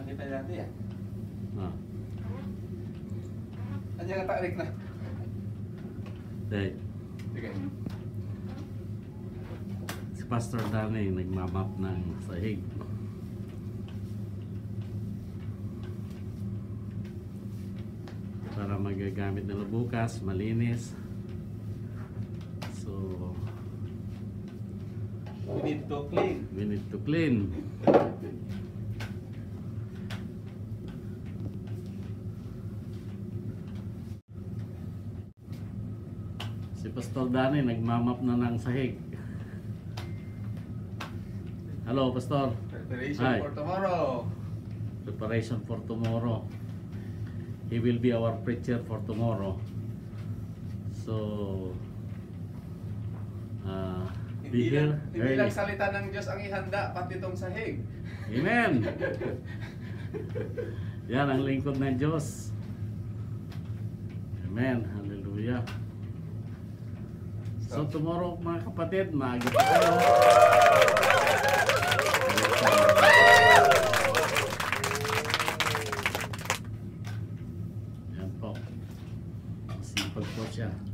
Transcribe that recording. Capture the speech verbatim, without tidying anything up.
kita dati ya. Ah. Andiyan ka tarik na. Dahil Sige. si Pastor Danny nagmamap ng sahig. Para magagamit nila bukas, malinis. So, We need to clean. we need to clean. Si Pastor Danny nagmamap na ng sahig. Hello, Pastor. Preparation Hi. for tomorrow. Preparation for tomorrow. He will be our preacher for tomorrow. So, uh, be Hindi here lang, hindi lang early. salita ng Diyos ang ihanda, pati itong sahig. Amen. Yan ang lingkod ng Diyos. Amen. Hallelujah. So tomorrow mga kapatid, maaga pa kayo. Yan po. Sipag po siya.